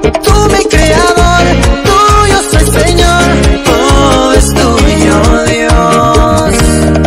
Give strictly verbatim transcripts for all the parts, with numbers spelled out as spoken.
Tú mi creador, tuyo soy Señor, todo es tuyo, Dios.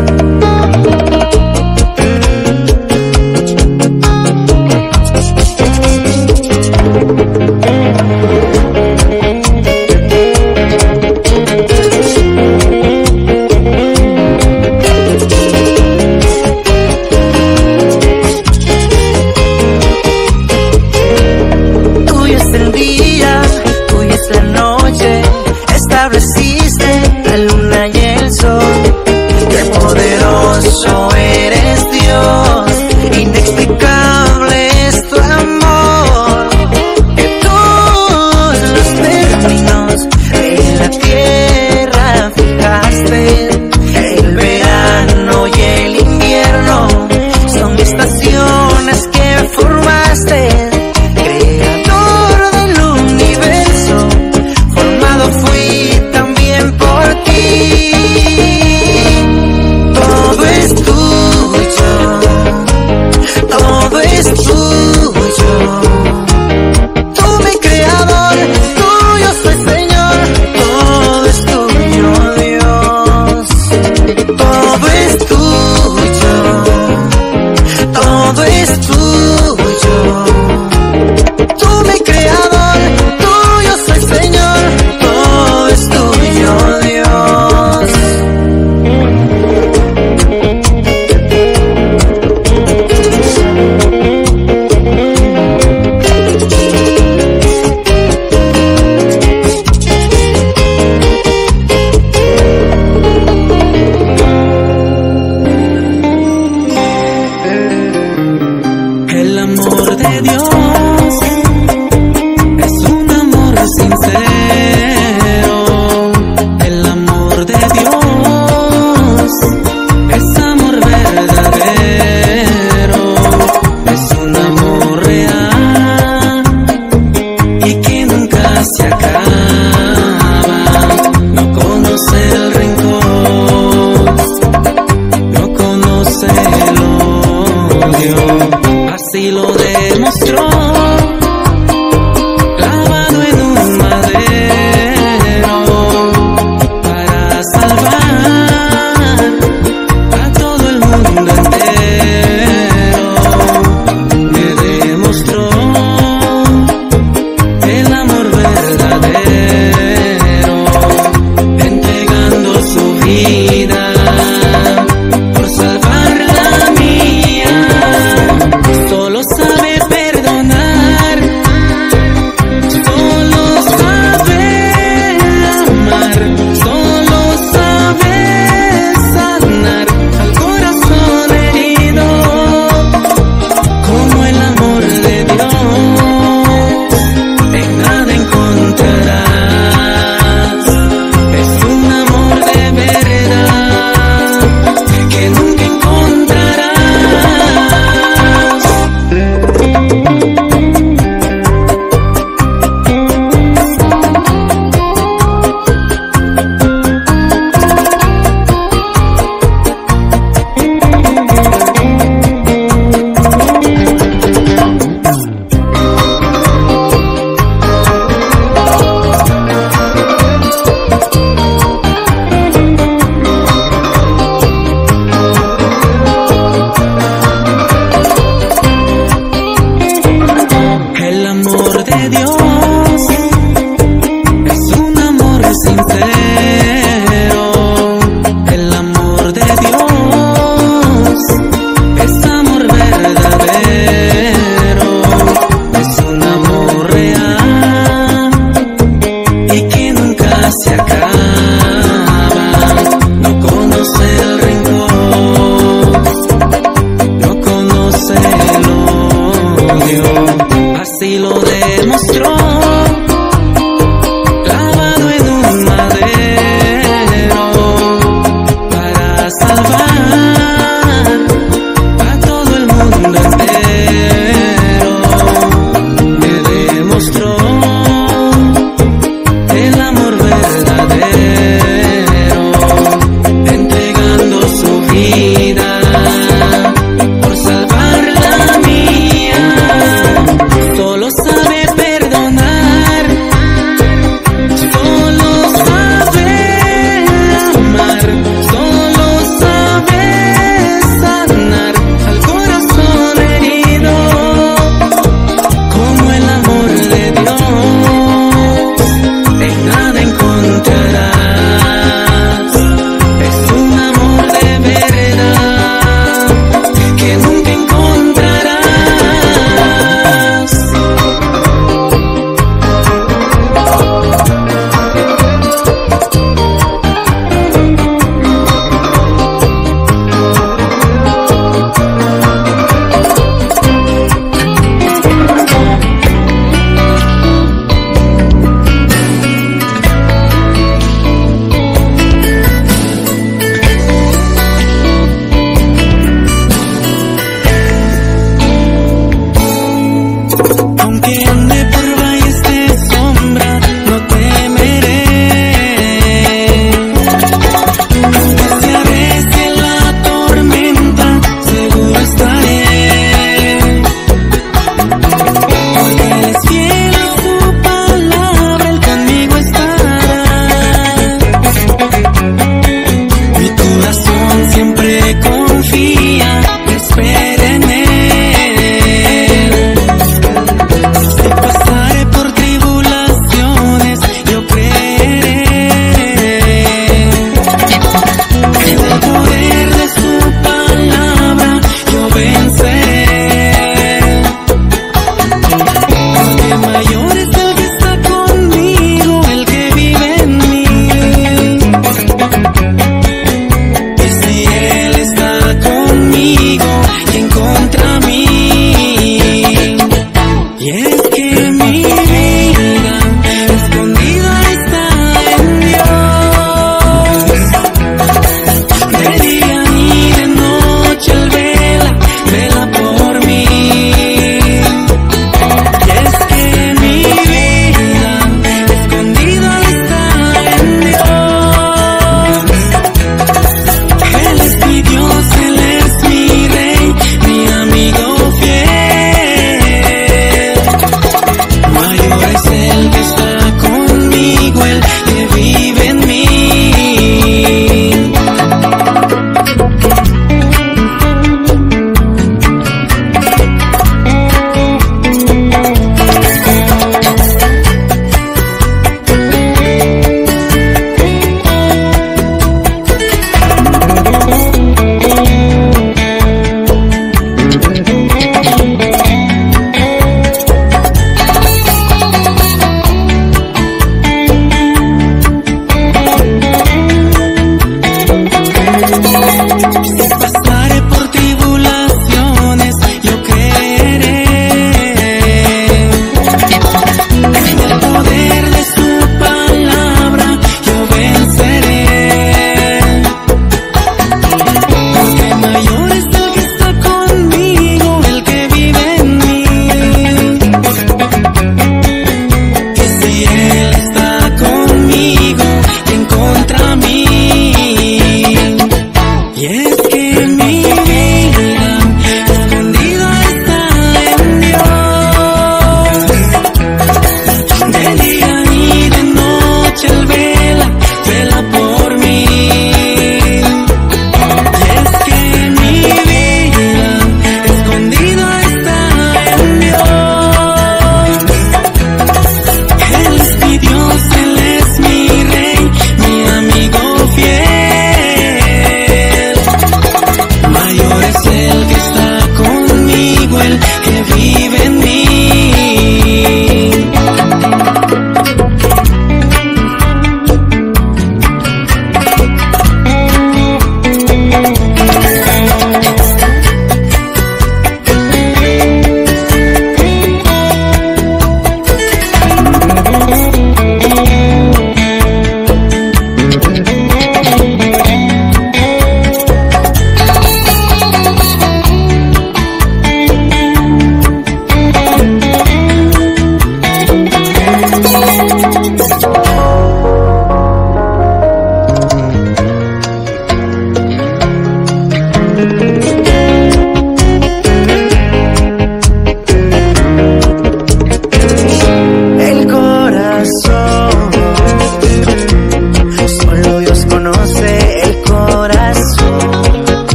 Tuyo es el día, tuya es la noche, estableciste la luna y el sol. Qué poderoso eres, Dios, inexplicable es tu amor. Que todos los términos de la tierra fijaste, el verano y el invierno son estaciones que formaste. Creador del universo, formado fui también por ti. Todo es tuyo.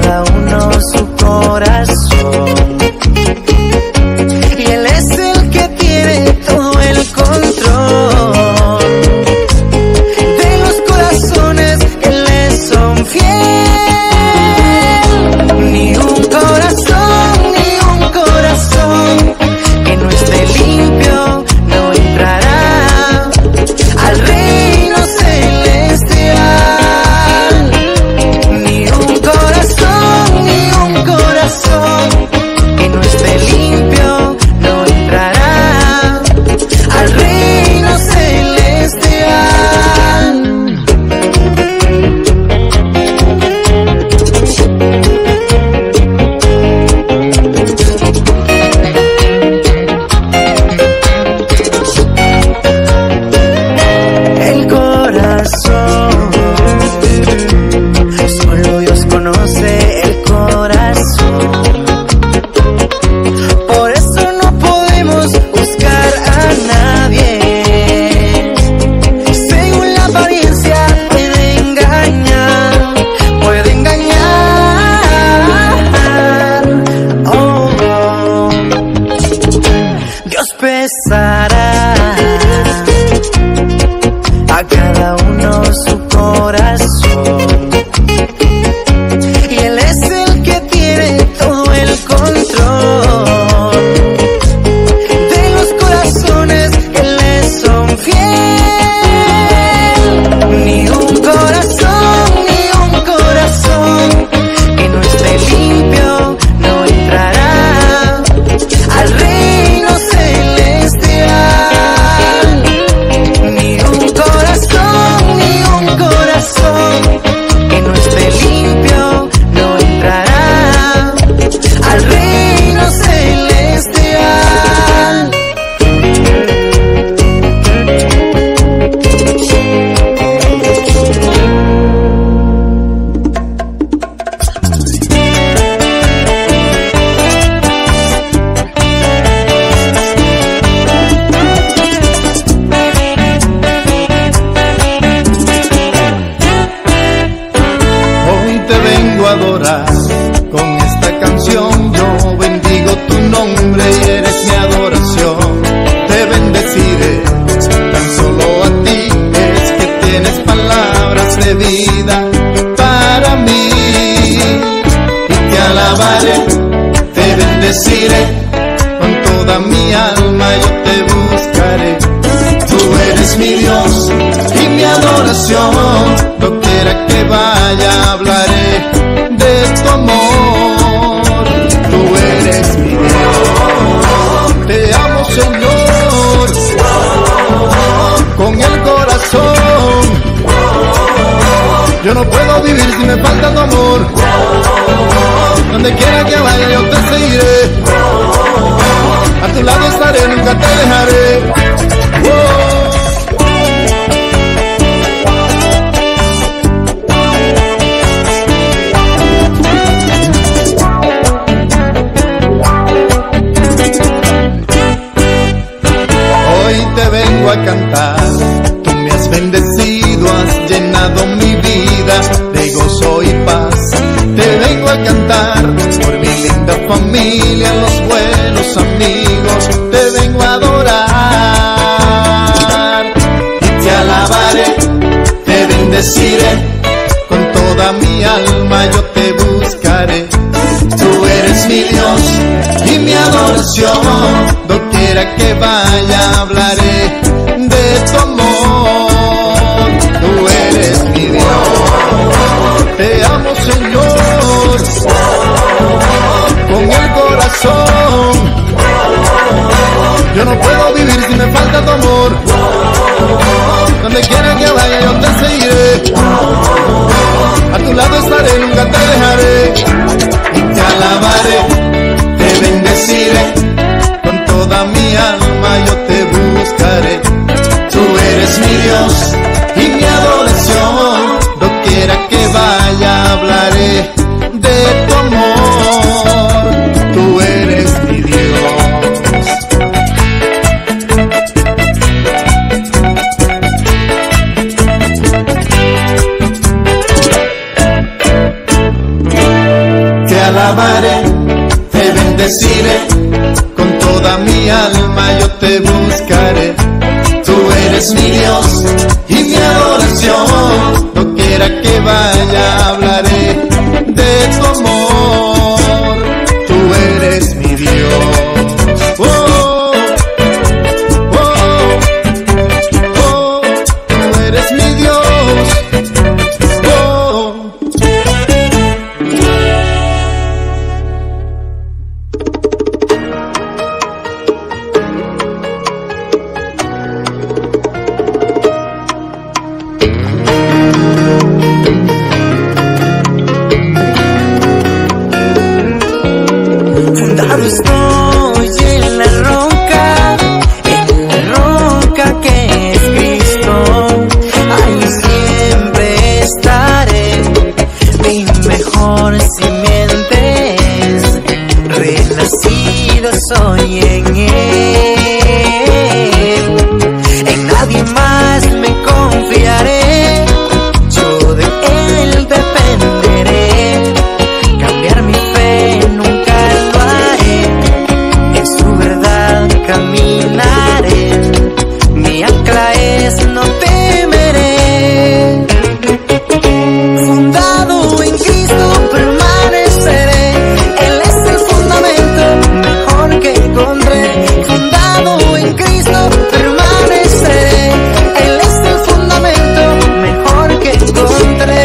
cada uno su corazón. Y Él es el que tiene todo el control de los corazones que le son fiel. Ni un corazón, ni un corazón que no esté limpio no entrará al reino celestial. Ni un corazón, ni un corazón que no esté limpio no entrará al reino celestial. El corazón, solo Dios conoce el corazón. Por eso no podemos buscar a nadie. Según la apariencia puede engañar, puede engañar. Oh, oh. Dios pesará a cada uno su corazón. Y Él es el que tiene todo el control de los corazones que le son fiel. Ni un corazón, ni un corazón que no esté limpio no entrará al reino celestial. Ni un corazón, ni un corazón que no esté limpio no entrará al reino celestial. Hoy te vengo a adorar con esta canción. Yo bendigo tu nombre y eres mi adoración. Te bendeciré tan solo a ti, es que tienes palabras de vida para mí. Y te alabaré, te bendeciré con toda mi alma, yo te buscaré. Tú eres mi Dios y mi adoración. Doquiera que vaya hablaré de tu amor. Tú eres mi Dios, te amo Señor, con el corazón. Yo no puedo vivir si me falta tu amor. Donde quiera que vaya yo te seguiré. A tu lado estaré, nunca te dejaré. Oh. Hoy te vengo a cantar, tú me has bendecido, has llenado mi vida de gozo y paz. Te vengo a cantar por mi linda familia, los buenos amigos, te vengo a adorar y te alabaré, te bendeciré con toda mi alma, yo te buscaré. Tú eres mi Dios y mi adoración. Doquiera que vaya hablaré de tu amor. Tú eres mi Dios, te amo Señor, con el corazón. Yo no puedo vivir si me falta tu amor. Donde quiera que vaya yo te seguiré. A tu lado estaré, nunca te dejaré. Y te alabaré, te bendeciré, con toda mi alma yo te buscaré. alabaré, te bendeciré, con toda mi alma yo te buscaré. Tú eres mi Dios y mi adoración, doquiera que vaya hablaré de tu amor. Tú eres mi Dios. Oh, oh, oh, tú eres mi Dios. Oh. Fundado estoy en la roca, en la roca que es Cristo. Ahí siempre estaré, mi mejor simiente es, renacido soy en Él. En nadie más me confiaré, yo de Él dependeré. Cambiar mi fe nunca lo haré, en su verdad caminaré. Mi ancla es no temeré. Fundado en Cristo permaneceré, Él es el fundamento mejor que encontré. Fundado en Cristo permaneceré, Él es el fundamento mejor que encontré.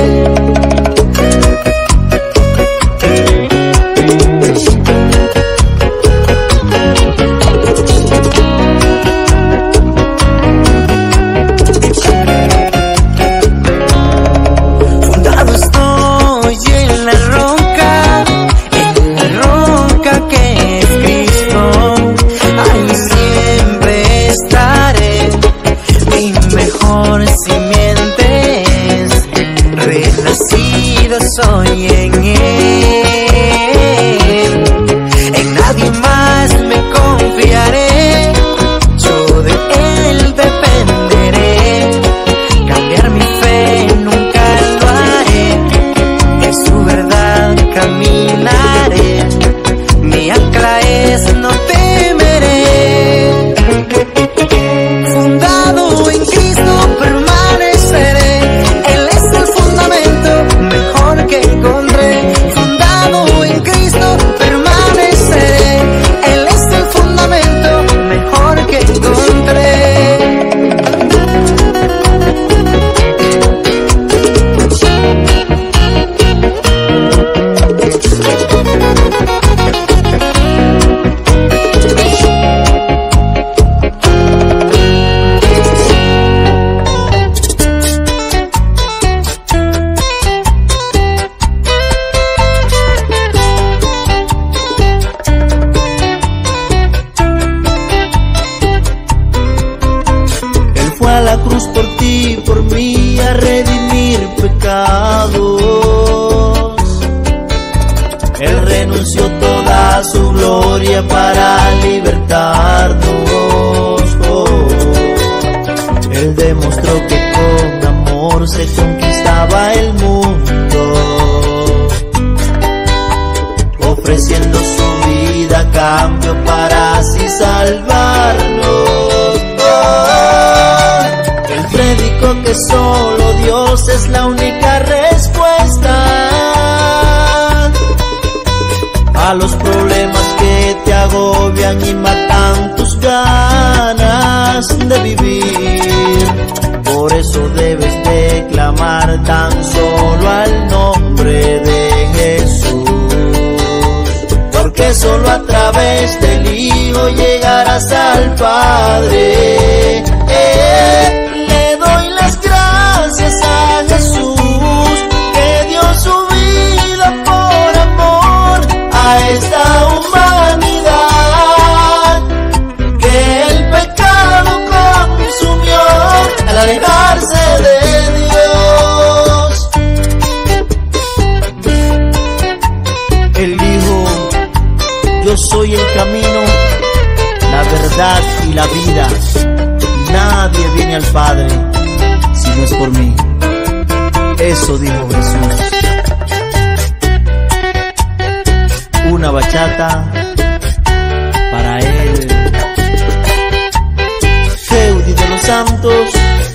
Fundado estoy en la roca, en la roca que es Cristo. Ahí siempre estaré, mi mejor simiente es, renacido soy en Él. En nadie más me confiaré, yo de Él dependeré. Cambiar mi fe nunca lo haré, en su verdad caminaré. Mi ancla es no temeré. Fundado en Cristo permaneceré, Él es el fundamento mejor que encontré. Fundado en Cristo permaneceré, Él es el fundamento mejor que encontré. Él fue a la cruz por ti, por mí, a redimir pecados. Él renunció toda su gloria para libertarnos. Oh. Él demostró que con amor se conquistaba el mundo, ofreciendo su vida a cambio para así salvarnos. Oh, Él predicó que solo Dios es la única respuesta a los problemas que te agobian y matan tus ganas de vivir. Por eso debes de clamar tan solo al nombre de Jesús, porque solo a través del Hijo llegarás al Padre. Eh, le doy las gracias a Jesús, que dio su vida por amor a esta humanidad, que el pecado consumió al alejarse de Dios. Él dijo: yo soy el camino, la verdad y la vida. Nadie viene al Padre si no es por mí. Eso dijo Jesús. bachata para él, Feudi de los Santos.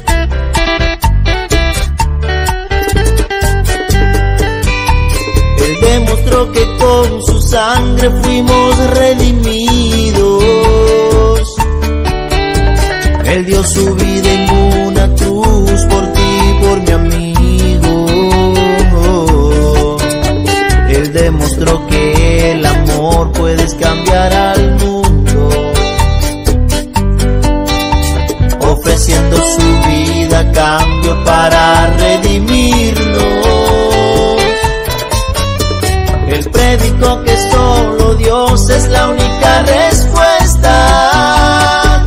Él demostró que con su sangre fuimos redimidos. Él dio su vida en una cruz por ti, por mi amigo. Él demostró que el amor puedes cambiar al mundo, ofreciendo su vida a cambio para redimirnos. Él predicó que solo Dios es la única respuesta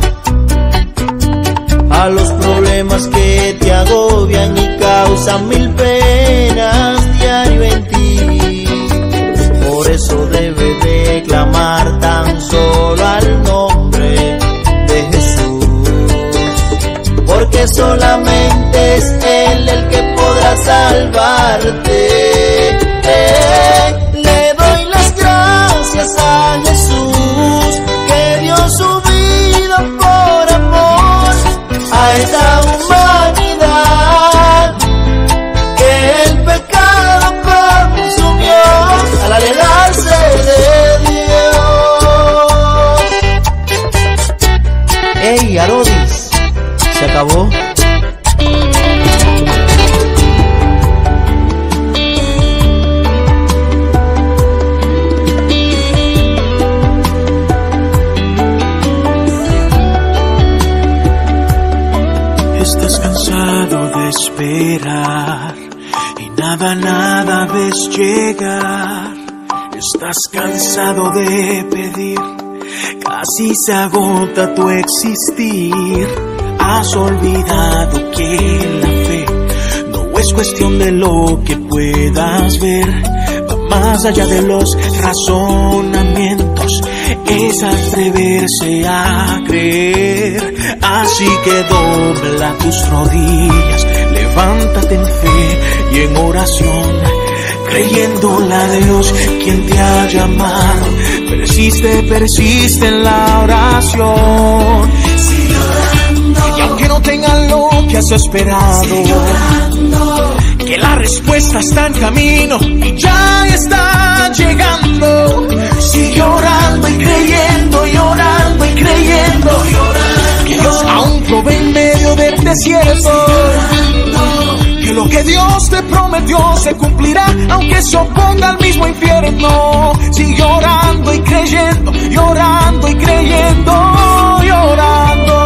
a los problemas que te agobian y causan mil penas diario en ti. Por eso debes de clamar tan solo al nombre de Jesús, porque solamente es Él el que podrá salvarte. Eh, le doy las gracias a Jesús, que dio su vida por amor a esta humanidad, que el pecado consumió al alejarse de Dios. Ey, Arodis, se acabó. Estás cansado de esperar y nada, nada ves llegar. Estás cansado de pedir, casi se agota tu existir. Has olvidado que la fe no es cuestión de lo que puedas ver, va más allá de los razonamientos, es atreverse a creer. Así que dobla tus rodillas, levántate en fe y en oración, creyéndole a Dios quien te ha llamado. Persiste, persiste en la oración. Sigue orando, y aunque no tengan lo que has esperado, sigue orando, que la respuesta está en camino y ya está llegando. Sigue orando y creyendo, y orando y creyendo, y orando, que Dios aún provee en medio del desierto, que lo que Dios te prometió se cumplirá, aunque se oponga al mismo infierno. Sigue orando y creyendo, y orando y creyendo, y orando.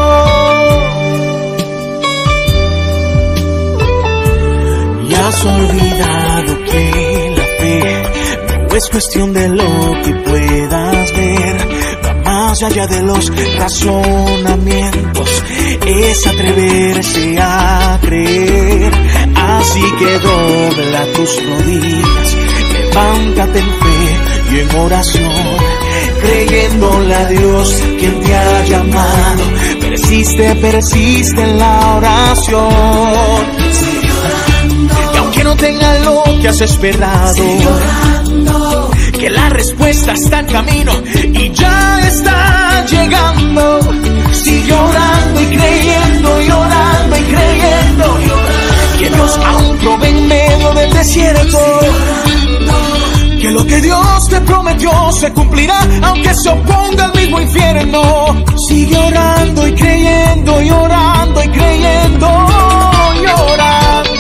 Y has olvidado que la fe no es cuestión de lo que puedas ver, va más allá de los razonamientos, es atreverse a creer. Así que dobla tus rodillas, levántate en fe y en oración, creyéndole a Dios quien te ha llamado. Persiste, persiste en la oración. Sigue orando, y aunque no tengan lo que has esperado, sigue orando, que la respuesta está en camino y ya está llegando. Sigue orando y creyendo, y orando y creyendo, y orando, que Dios aún provee en medio del desierto, que lo que Dios te prometió se cumplirá, aunque se oponga al mismo infierno. Sigue orando y creyendo, y orando y creyendo, y orando.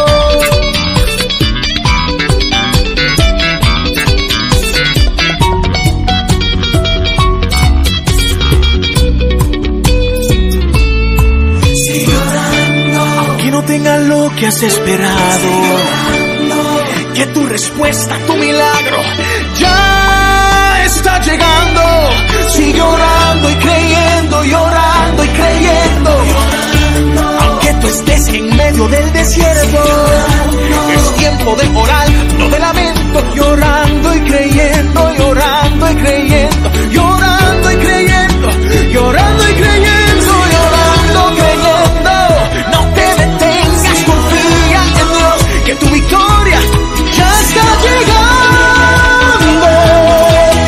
Sigue orando, aunque no tengas lo que has esperado, que tu respuesta, tu milagro ya está llegando. Sigue orando y creyendo, y orando y creyendo, aunque tú estés en medio del desierto, es tiempo de orar, no de lamento. Y orando y creyendo, y orando y creyendo, y orando y creyendo, y orando y creyendo, y orando, creyendo. No te detengas, confía en Dios, que tu victoria ya está llegando.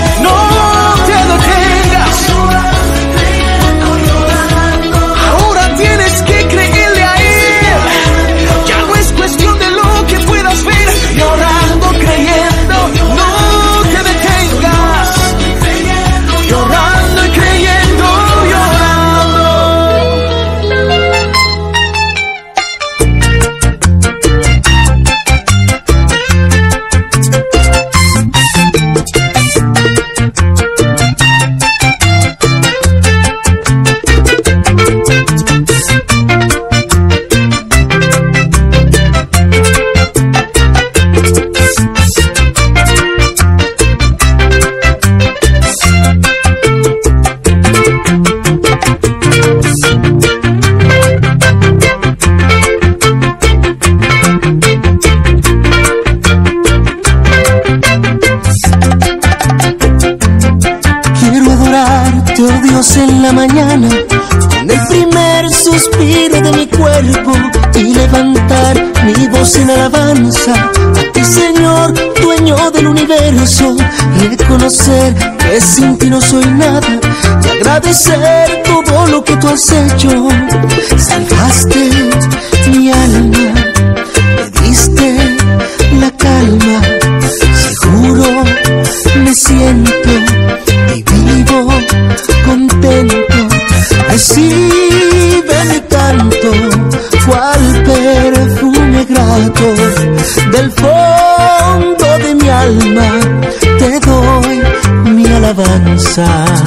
Dios en la mañana, con el primer suspiro de mi cuerpo, y levantar mi voz en alabanza a ti, Señor, dueño del universo. Reconocer que sin ti no soy nada y agradecer todo lo que tú has hecho. Salvaste mi alma, me diste la calma. Seguro me siento y vivo contento. Recibe mi canto, cual perfume grato. Del fondo de mi alma te doy mi alabanza.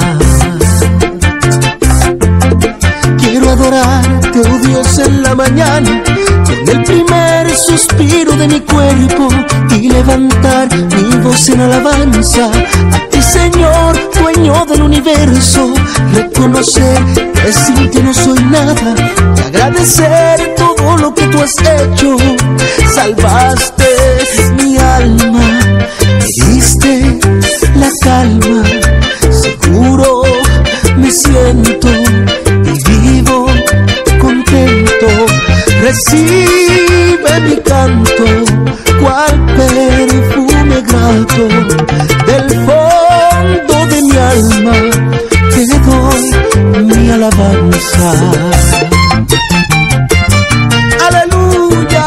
Quiero adorarte, oh Dios, en la mañana, con el primer suspiro de mi cuerpo, y levantar mi voz en alabanza a ti, Señor, dueño del universo. Reconocer que sin ti no soy nada y agradecer todo lo que tú has hecho. Salvaste mi alma, me diste la calma. Seguro me siento y vivo contento. Recibe mi canto, cual perfume grato. Del fondo de mi alma te doy mi alabanza. ¡Aleluya!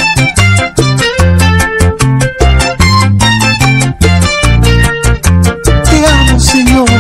Te amo, Señor.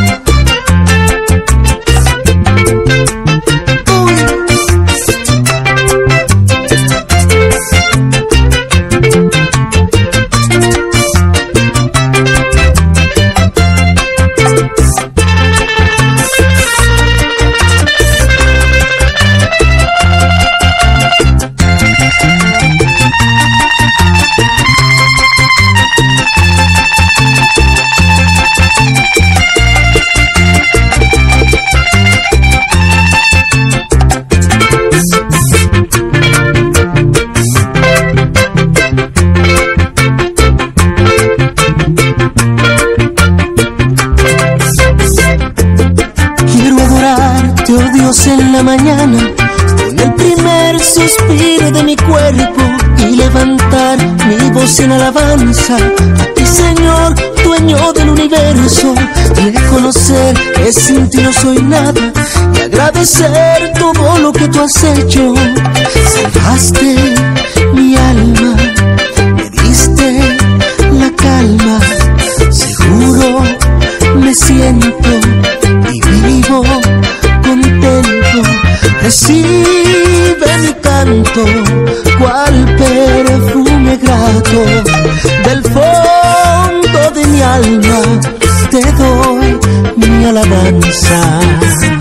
En la mañana, con el primer suspiro de mi cuerpo, y levantar mi voz en alabanza a ti, Señor, dueño del universo. Reconocer que sin ti no soy nada y agradecer todo lo que tú has hecho. Salvaste mi alma, me diste la calma. Seguro me siento y vivo contento. Recibe mi canto, cual perfume grato. Del fondo de mi alma te doy mi alabanza.